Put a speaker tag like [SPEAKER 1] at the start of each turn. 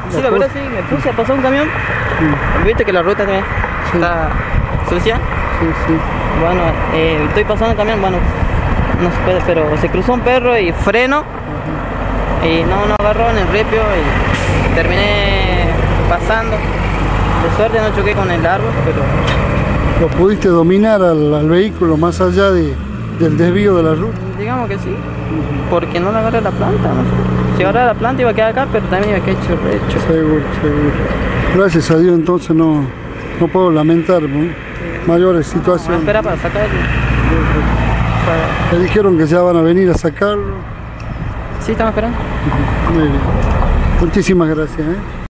[SPEAKER 1] Sí, la verdad sí, me puse a pasar un camión. Viste que la ruta también está sucia.
[SPEAKER 2] Sí, sí.
[SPEAKER 1] Bueno, estoy pasando el camión, bueno, no se puede, pero se cruzó un perro y freno. Y no agarró en el ripio y terminé pasando. De suerte no choqué con el árbol, pero...
[SPEAKER 2] ¿Lo pudiste dominar al vehículo más allá del desvío de la ruta?
[SPEAKER 1] Digamos que sí, porque no le agarré la planta, no sé. Si agarré la planta iba a quedar acá, pero también iba a quedar hecho.
[SPEAKER 2] Seguro, seguro. Gracias a Dios entonces no puedo lamentar, ¿no? Mayores situaciones.
[SPEAKER 1] Espera para sacarlo.
[SPEAKER 2] Me dijeron que ya van a venir a sacarlo.
[SPEAKER 1] Sí, estamos esperando.
[SPEAKER 2] Muy bien. Muchísimas gracias.